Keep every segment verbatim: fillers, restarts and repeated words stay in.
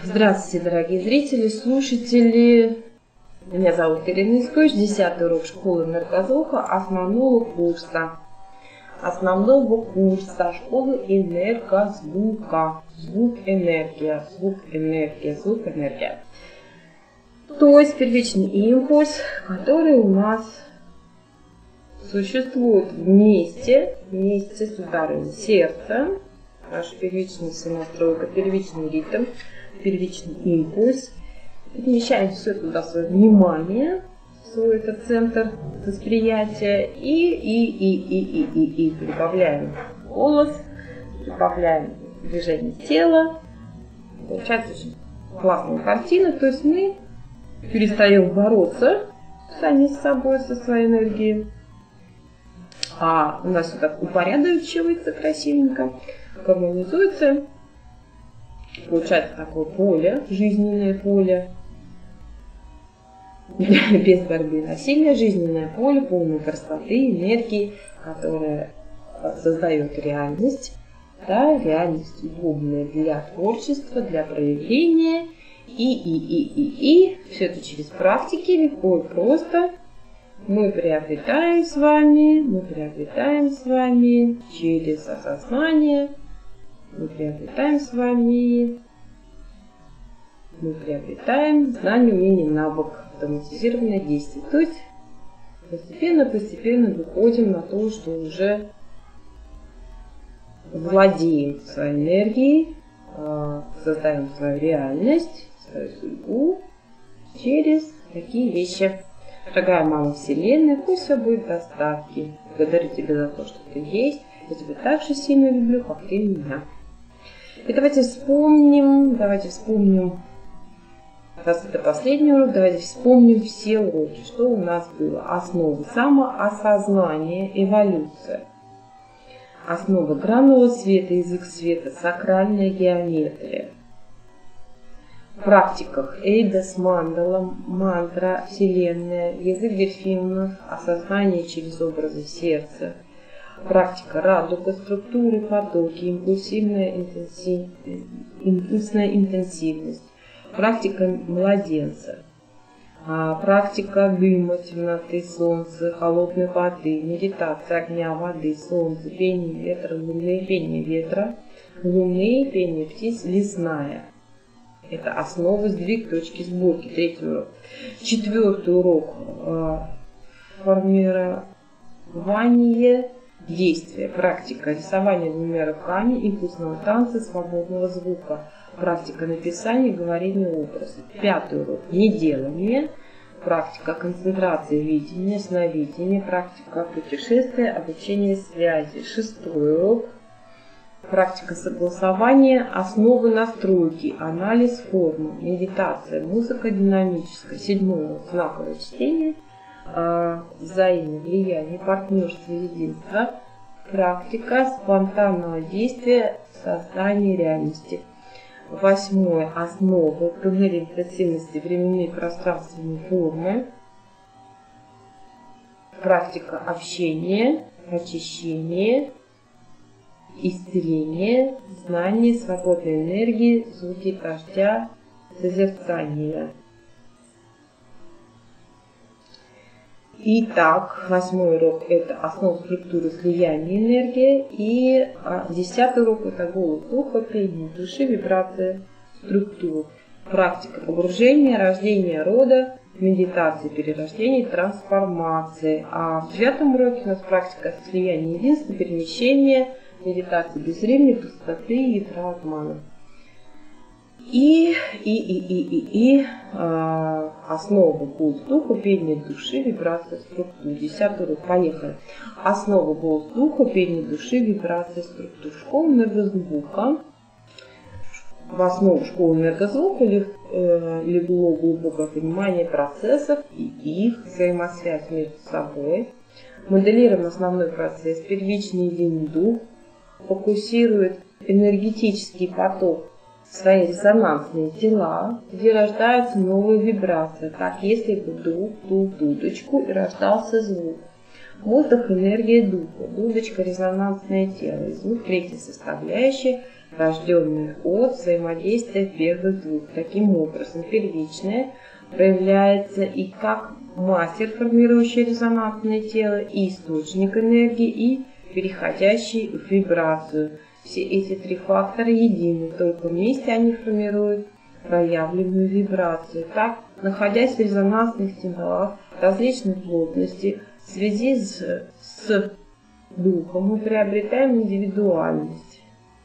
Здравствуйте, дорогие зрители, слушатели. Меня зовут Ирина Искович, десятый урок школы энергозвука, основного курса. Основного курса школы энергозвука. Звук, энергия, звук, энергия, звук, энергия. То есть первичный импульс, который у нас существует вместе, вместе с ударом сердца. Наша первичная настройка, первичный ритм, первичный импульс. Перемещаем все туда свое внимание, свой этот центр восприятия и, и, и, и, и, и, и прибавляем голос, прибавляем движение тела. Получается очень классная картина. То есть мы перестаем бороться сами с собой, со своей энергией. А у нас все так упорядочивается красивенько, гармонизуется. Получается такое поле, жизненное поле, без борьбы и насилия, жизненное поле, полной красоты, энергии, которая создает реальность, да, реальность удобная для творчества, для проявления, и, и, и, и, и, все это через практики, легко и просто мы приобретаем с вами, мы приобретаем с вами через осознание, мы приобретаем с вами, мы приобретаем знание, умение, навык, автоматизированное действие. То есть постепенно-постепенно выходим на то, что уже владеем своей энергией, создаем свою реальность, свою судьбу через такие вещи. Дорогая мама Вселенная, пусть все будет в достатке. Благодарю тебя за то, что ты есть. Я тебя так же сильно люблю, как ты меня. И давайте вспомним, давайте вспомним, раз это последний урок, давайте вспомним все уроки, что у нас было. Основы самоосознания, эволюция. Основа гранула света, язык света, сакральная геометрия. В практиках Эйдос, мандала, мантра, вселенная, язык дельфинов, осознание через образы сердца. Практика радуга, структуры, потоки, импульсивная интенсив... импульсная интенсивность. Практика младенца. А, практика дыма, темноты, солнца, холодной воды, медитация огня, воды, солнца, пение ветра, луны, пение ветра, луны, пение птиц, лесная. Это основа, сдвиг, точки сборки. Третий урок. Четвертый урок. Формирование действия. Практика рисования двумя руками, импульсного танца, свободного звука. Практика написания, говорения образа. Пятый урок. Неделание. Практика концентрации, видения, сновидения. Практика путешествия, обучение связи. Шестой урок. Практика согласования, основы настройки, анализ формы, медитация, музыка динамическая. Седьмой урок. Знаковое чтение. Взаимное влияние, партнерство, единство. Практика спонтанного действия, создания реальности. Восьмое. Основы, туннели интенсивности, временные и пространственные формы. Практика общения, очищения, исцеления, знания, свободной энергии, звуки дождя, созерцания. Итак, восьмой урок – это основа структуры слияния энергии. И десятый урок – это голос духа, пение души, вибрация структур. Практика погружения, рождения рода, медитации, перерождения, трансформации. А в девятом уроке у нас практика слияния единства, перемещения, медитации безвременной, пустоты, ядра атмана. И, и, и, и, и, и э, основа голос духа, пение души, вибрация структур. Десятый урок, поехали. Основа голос духа, пение души, вибрация структур. Школа энергозвука. В основу школы энергозвука э, легло глубокое понимание процессов и их взаимосвязь между собой. Моделируем основной процесс, первичный единый дух, фокусирует энергетический поток свои резонансные тела, где рождаются новые вибрации, как если бы дух дул дудочку и рождался звук. Воздух – энергия духа, дудочка – резонансное тело, и звук – третья составляющая рожденные от взаимодействия первых двух. Таким образом, первичное проявляется и как мастер, формирующий резонансное тело, и источник энергии, и переходящий в вибрацию. Все эти три фактора едины, только вместе они формируют проявленную вибрацию. Так, находясь в резонансных сигналах различной плотности, в связи с, с духом мы приобретаем индивидуальность.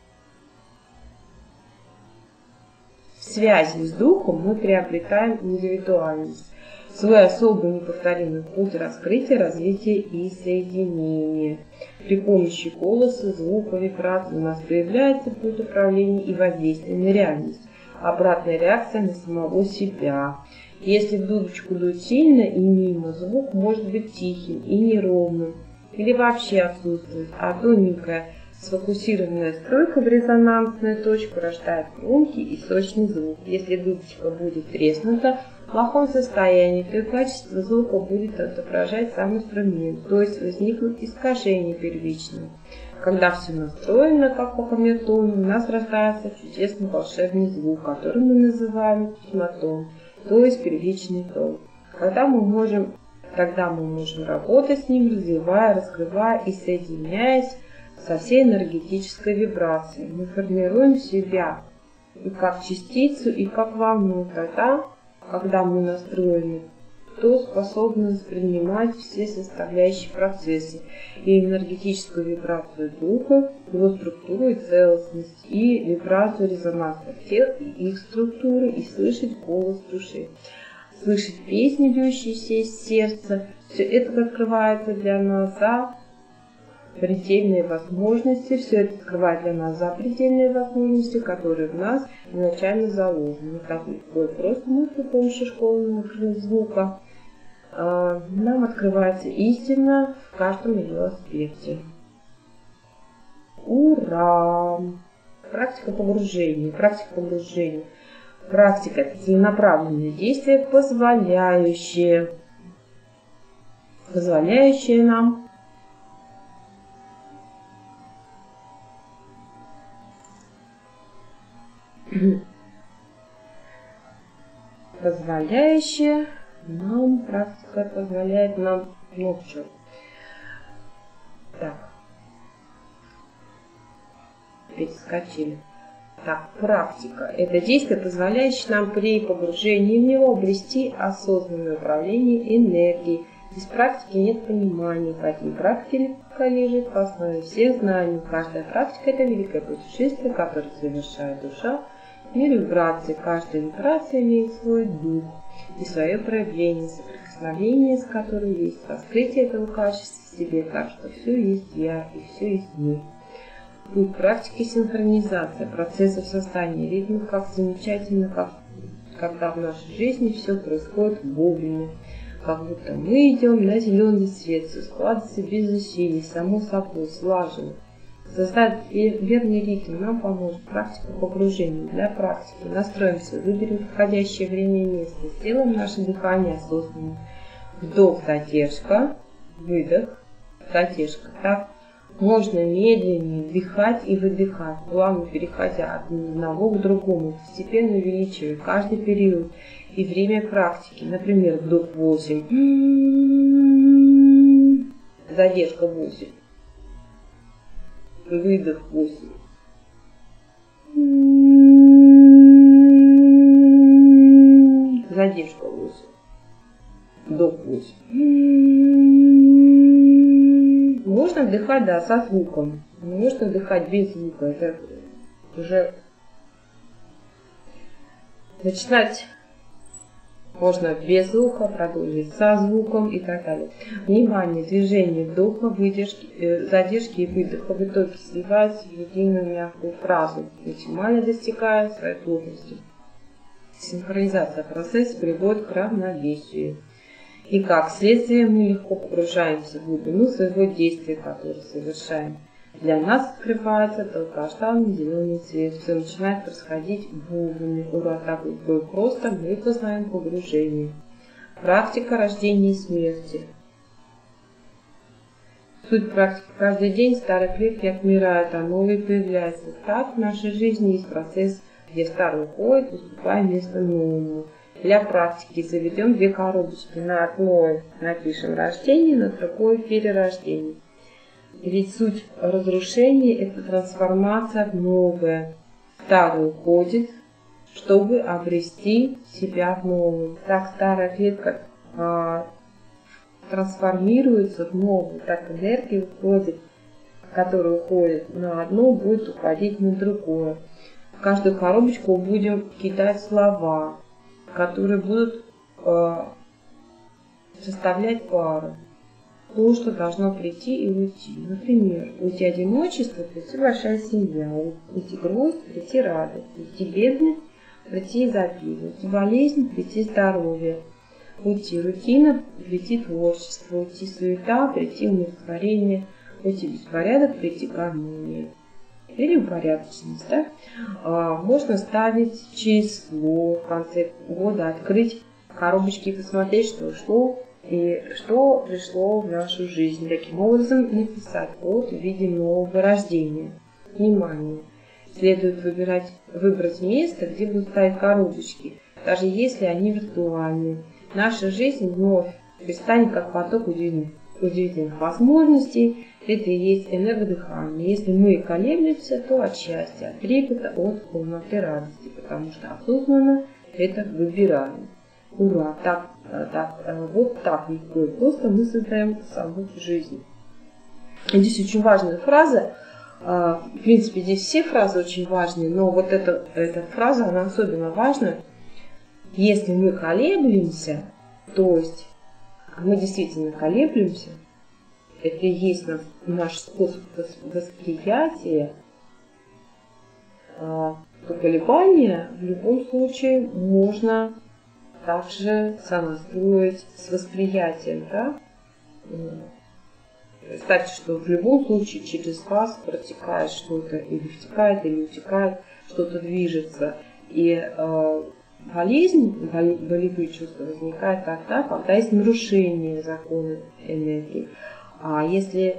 В связи с духом мы приобретаем индивидуальность. Свой особый неповторимый путь раскрытия, развития и соединения. При помощи голоса, звука, вибрации у нас проявляется путь управления и воздействия на реальность. Обратная реакция на самого себя. Если в дудочку дуть сильно и мимо, звук может быть тихим и неровным, или вообще отсутствует, а тоненькая сфокусированная стройка в резонансную точку рождает громкий и сочный звук. Если дудочка будет треснута в плохом состоянии, то и качество звука будет отображать сам инструмент, то есть возникнут искажения первичные. Когда все настроено, как по камертону, у нас рождается чудесный волшебный звук, который мы называем письмотон, то есть первичный тон. Когда мы можем, тогда мы можем работать с ним, развивая, раскрывая и соединяясь со всей энергетической вибрацией. Мы формируем себя и как частицу, и как волну. Тогда, когда мы настроены, то способны воспринимать все составляющие процессы и энергетическую вибрацию духа, его структуру и целостность, и вибрацию резонансных тел и их структуры, и слышать голос души. Слышать песни, льющиеся из сердца, все это открывается для нас за предельные возможности, все это открывает для нас за предельные возможности, которые в нас изначально заложены. Так легко и просто мы при помощи школы звука нам открывается истина в каждом ее аспекте. Ура! Практика погружения. Практика погружения. Практика – это целенаправленное действие, позволяющее, позволяющее нам позволяющее нам, практика позволяет нам, ну что, так, перескочили. Так, практика – это действие, позволяющее нам при погружении в него обрести осознанное управление энергией. Без практики нет понимания, поэтому практика лежит в основе всех знаний. Каждая практика – это великое путешествие, которое совершает душа в мире вибраций. Каждая вибрация имеет свой дух и свое проявление, соприкосновение с которым есть раскрытие этого качества в себе, так что все есть я и все есть мы. Путь практики синхронизация процессов создания ритма, как замечательно, как, когда в нашей жизни все происходит вовремя, как будто мы идем на зеленый свет, все складывается без усилий, само собой, слаженно. Создать верный ритм нам поможет практика погружения. Для практики настроимся, выберем подходящее время и место, сделаем наше дыхание осознанным. Вдох, задержка, выдох, задержка. Так можно медленнее вдыхать и выдыхать, плавно переходя от одного к другому, постепенно увеличивая каждый период и время практики. Например, вдох восемь, задержка восемь, выдох восемь, задержка восемь, вдох восемь. Можно вдыхать, да, со звуком. Можно вдыхать без звука. Это уже начинать можно без звука, продолжить со звуком и так далее. Внимание, движение вдоха, выдержки, э, задержки и выдоха в итоге сливаются в единую мягкую фразу, максимально достигая своей плотности. Синхронизация процесса приводит к равновесию. И как следствие мы легко погружаемся в глубину своего действия, которое совершаем. Для нас открывается долгожданный зеленый цвет. Все начинает происходить вовремя. Ура, так легко и просто мы познаем погружение. Практика рождения и смерти. Суть практики: каждый день старые клетки отмирают, а новые появляются. Так в нашей жизни есть процесс, где старый уходит, уступая место новому. Для практики заведем две коробочки. На одной напишем рождение, на другой перерождение. Ведь суть разрушения – это трансформация в новое. Старый уходит, чтобы обрести себя в новом. Так старая клетка а, трансформируется в новую. Так энергия уходит, которая уходит на одно, будет уходить на другое. В каждую коробочку будем кидать слова, которые будут э, составлять пару. То, что должно прийти и уйти. Например, уйти одиночество, прийти большая семья, уйти грусть, прийти радость, уйти бедность, прийти изобилие, уйти болезнь, прийти здоровье, уйти рутина, прийти творчество, уйти суета, прийти умиротворение, уйти беспорядок, прийти гармония. Или упорядоченность. Да? А, можно ставить число в конце года, открыть коробочки и посмотреть, что ушло и что пришло в нашу жизнь. Таким образом написать год в виде нового рождения. Внимание! Следует выбирать, выбрать место, где будут ставить коробочки, даже если они виртуальные. Наша жизнь вновь предстанет как поток удивительных, удивительных возможностей. Это и есть энергодыхание. Если мы колеблемся, то от счастья, от трепета, от полноты радости, потому что осознанно это выбираем. Ура! Так, так, вот так легко и просто мы создаем саму жизнь. Здесь очень важная фраза. В принципе, здесь все фразы очень важные, но вот эта, эта фраза, она особенно важна. Если мы колеблемся, то есть мы действительно колеблемся, это и есть наш способ восприятия, то колебания в любом случае можно также сонастроить с восприятием. Да? Представьте, что в любом случае через вас протекает что-то, или втекает, или утекает, что-то движется. И э, болезнь, болевые чувства возникают тогда, когда есть нарушение закона энергии. А если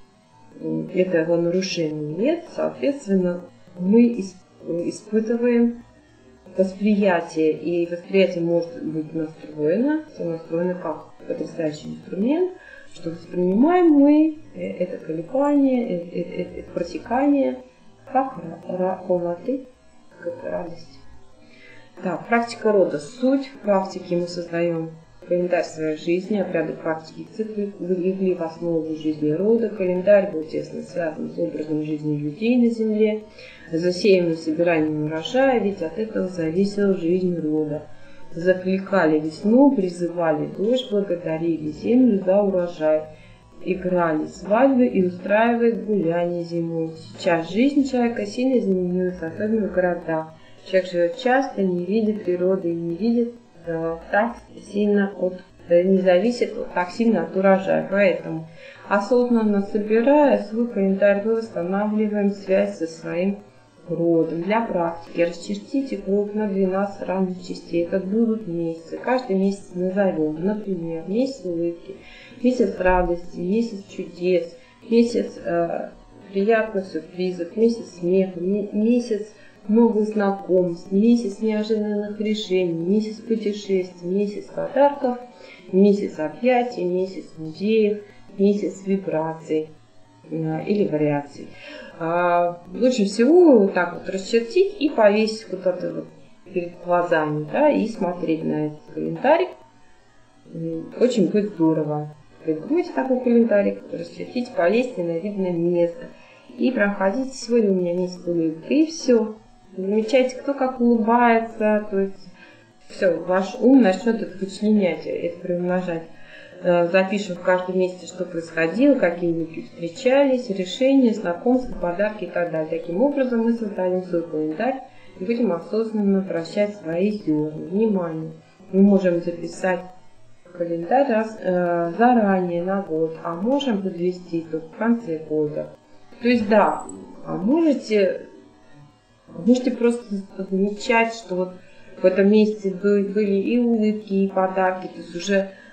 этого нарушения нет, соответственно, мы испытываем восприятие. И восприятие может быть настроено, настроено как потрясающий инструмент, что воспринимаем мы это колебание, это, это протекание как полноты, как радость. Так, практика рода. Суть практики: мы создаем календарь своей жизни, обряды практики циклы легли в основу жизни рода. Календарь был тесно связан с образом жизни людей на земле, засеянным собиранием урожая, ведь от этого зависела жизнь рода. Закликали весну, призывали дождь, благодарили землю за урожай, играли свадьбы и устраивали гуляния зимой. Сейчас жизнь человека сильно изменилась, особенно в городах. Человек живет часто, не видит природы и не видит э, так сильно от, э, не зависит так сильно от урожая. Поэтому, осознанно собирая свой календарь, мы восстанавливаем связь со своим родом. Для практики расчертите круг на двенадцать равных частей. Это будут месяцы. Каждый месяц назовем. Например, месяц улыбки, месяц радости, месяц чудес, месяц э, приятных сюрпризов, месяц смеха, месяц новых знакомств, месяц неожиданных решений, месяц путешествий, месяц подарков, месяц объятий, месяц музеев, месяц вибраций э, или вариаций. А, лучше всего вот так вот расчертить и повесить куда-то вот перед глазами, да, и смотреть на этот календарик. Очень будет здорово. Придумайте такой календарик, расчертите, повесьте на видное место и проходите. Сегодня у меня месяц улыбки, и все. Замечайте, кто как улыбается, то есть все, ваш ум начнет это вычленять, это приумножать. Запишем в каждом месяце, что происходило, какие люди встречались, решения, знакомства, подарки и так далее. Таким образом мы создадим свой календарь и будем осознанно вращать свои зерна. Внимание! Мы можем записать календарь раз, э, заранее на год, а можем подвести только в конце года. То есть да, можете, можете просто замечать, что вот в этом месяце были и улыбки, и подарки, то есть уже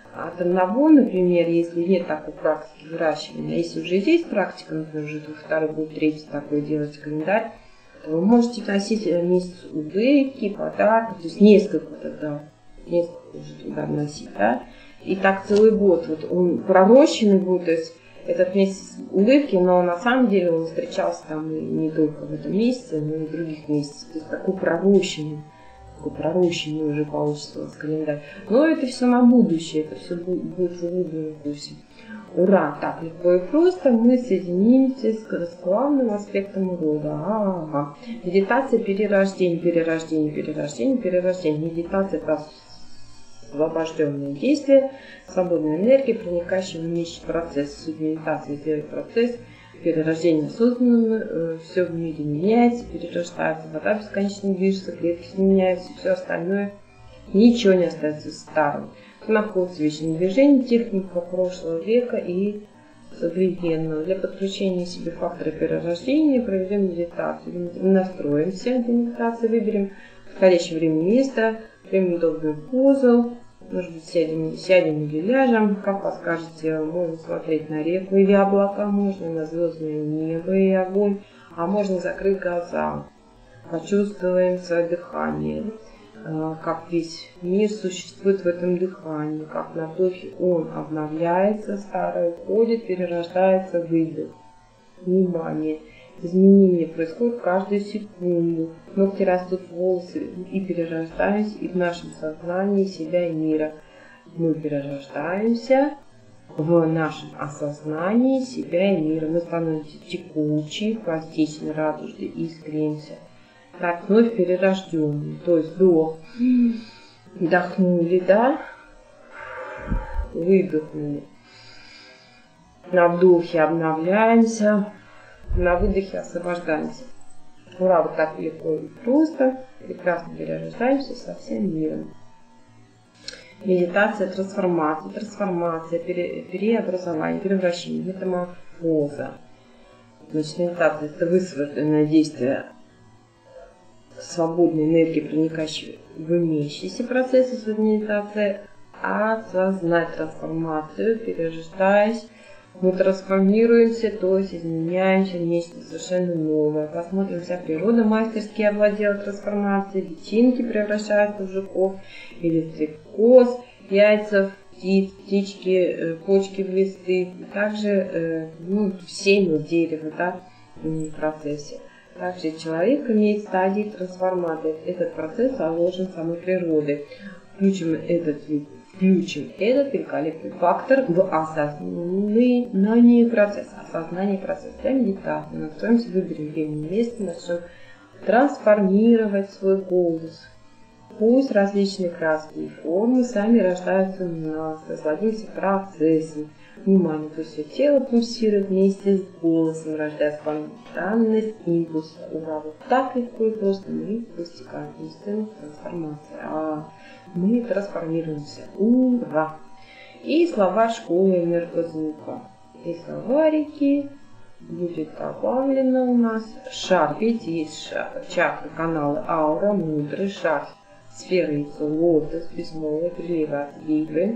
от одного, например, если нет такой практики выращивания, а если уже есть практика, например, уже второй год, третий такой делать календарь, то вы можете вносить месяц улыбки, подарки, то есть несколько тогда, несколько уже туда вносить, да, и так целый год, вот он пророщенный будет, то есть этот месяц улыбки, но на самом деле он встречался там не только в этом месяце, но и в других месяцах, то есть такой пророщенный. пророщенный уже получится у вас календарь. Но это все на будущее, это все будет в углубленном курсе. Ура! Так, легко и просто мы соединимся с, с главным аспектом рода. Ага. Медитация перерождения, перерождение, перерождение, перерождение. Медитация – это освобожденное действие, свободная энергия, проникающая в уменьшить процесс. Суть медитации – сделать процесс перерождения осознанно, все в мире меняется, перерождается, вода бесконечно движется, клетки меняются, все остальное, ничего не остается старым. Находится в вечном движении техника прошлого века и современного. Для подключения себе фактора перерождения проведем медитацию. Настроимся для медитации, выберем подходящее время и место, примем удобную позу. Может быть, сядем, сядем или ляжем, как вы скажете, можно смотреть на реку или облака, можно на звездное небо и огонь, а можно закрыть глаза. Почувствуем свое дыхание, как весь мир существует в этом дыхании, как на вдохе он обновляется, старое уходит, перерождается, выдох. Внимание! Изменения происходят каждую секунду. Ногти растут, волосы и перерождаемся и в нашем сознании себя и мира. Мы перерождаемся в нашем осознании себя и мира. Мы становимся текучие, пластичны, радужны, искримся. Так, вновь перерожденные. То есть вдох. Вдохнули, да? Выдохнули. На вдохе обновляемся. На выдохе освобождаемся. Ура, вот так легко и просто. Прекрасно перерождаемся со всем миром. Медитация, трансформация, трансформация, пере, переобразование, превращение, метаморфоза. Значит, медитация – это высвобожденное действие свободной энергии, проникающей в имеющиеся процессы медитации, осознать трансформацию, перерождаясь. Мы трансформируемся, то есть изменяемся в нечто совершенно новое. Посмотрим, вся природа мастерски овладела трансформацией. Личинки превращаются в жуков или стрекоз, яйца в птиц, птички, почки в листы. Также ну, семя дерева, да, в процессе. Также человек имеет стадии трансформации. Этот процесс заложен самой природой. Включим этот вид. Включим этот великолепный фактор в осознание процесса. Осознание процесса для медитации. Настроимся, выберем время и место, начнем трансформировать свой голос. Пусть различные краски и формы сами рождаются в нас, насладимся процессом. Внимание, пусть все тело пульсирует вместе с голосом, рождая спонтанность импульса. Ура, вот так легко и просто мы достигаем истинной трансформации. А мы трансформируемся. Ура! И слова школы энергозвука. И словарики будет добавлено у нас шар. Видите, есть шар, чакры, каналы, аура, мудрый шар, сфера, яйцо, лотос, безмолвие, приливы, отливы.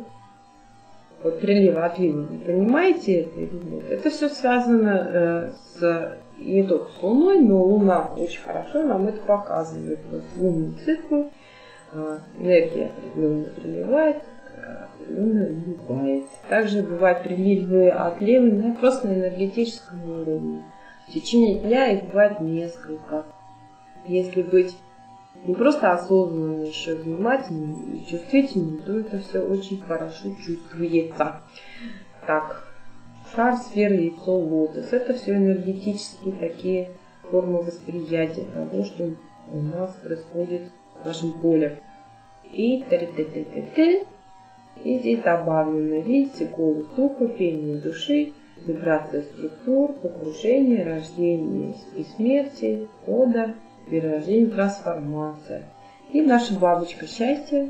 Вот приливы, отливы, вы понимаете это или нет? Это все связано э, с, не только с Луной, но Луна очень хорошо нам это показывает. Вот лунный цикл, э, энергия определенно приливает, определенно вливает. Также бывают приливы, отливы, да, просто на энергетическом уровне. В течение дня их бывает несколько. Если быть не просто осознанно, еще внимательным и чувствительным, то это все очень хорошо чувствуется. Так, шар, сфера, яйцо, лотос. Это все энергетические такие формы восприятия того, что у нас происходит в нашем поле. И т-т-т-т-т. И здесь добавлено, видите, голос духа, пение души, вибрация структур, погружение, рождение и смерти, кода, перерождение, трансформация. И наша бабочка счастья,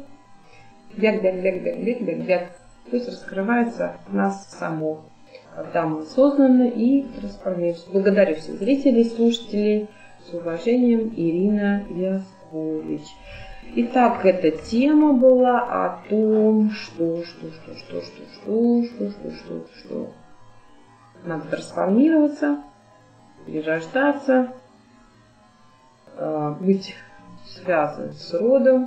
бяк-бяк-бяк-бяк-бяк-бяк-бяк, пусть раскрывается в нас само, когда мы осознанно и трансформируемся. Благодарю всех зрителей, слушателей. С уважением, Ирина Яскович. Итак, эта тема была о том, что, что, что, что, что, что, что, что, что, что. Надо трансформироваться, перерождаться, быть связан с родом.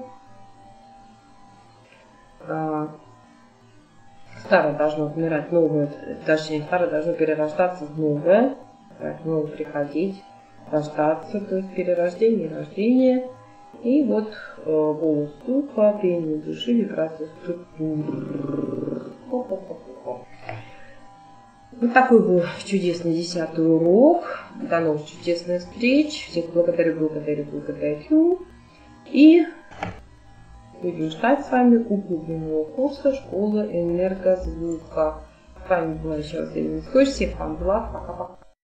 Старое должно умирать, новое, точнее, старое должно перерождаться в новое, новое приходить, рождаться, то есть перерождение, рождение. И вот э, голос духа, пение души, вибрация структур. Вот такой был чудесный десятый урок. До новых чудесных встреч. Всех благодарю, благодарю, благодарю. И будем ждать с вами углубленного курса школы энергозвука. С вами была еще раз Елена Мискович. Всех вам благ. Пока-пока.